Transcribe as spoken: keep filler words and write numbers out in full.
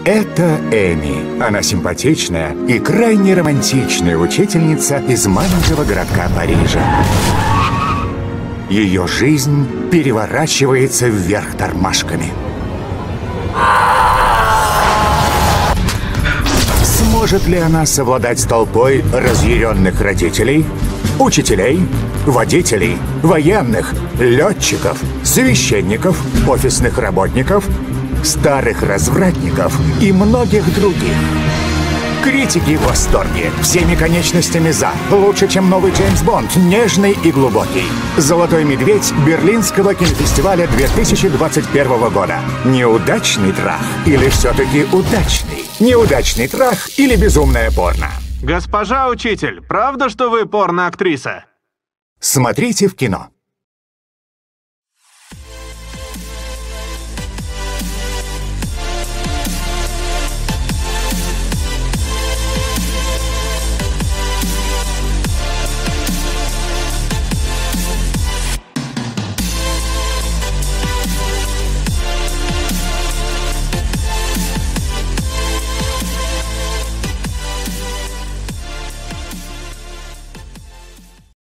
Это Эми. Она симпатичная и крайне романтичная учительница из маленького городка Парижа. Ее жизнь переворачивается вверх тормашками. Сможет ли она совладать с толпой разъяренных родителей, учителей, водителей, военных, летчиков, священников, офисных работников, старых развратников и многих других? Критики в восторге. Всеми конечностями за. Лучше, чем новый Джеймс Бонд. Нежный и глубокий. «Золотой медведь» Берлинского кинофестиваля две тысячи двадцать первого года. Неудачный трах или все-таки удачный? Неудачный трах или безумное порно? Госпожа учитель, правда, что вы порно-актриса? Смотрите в кино.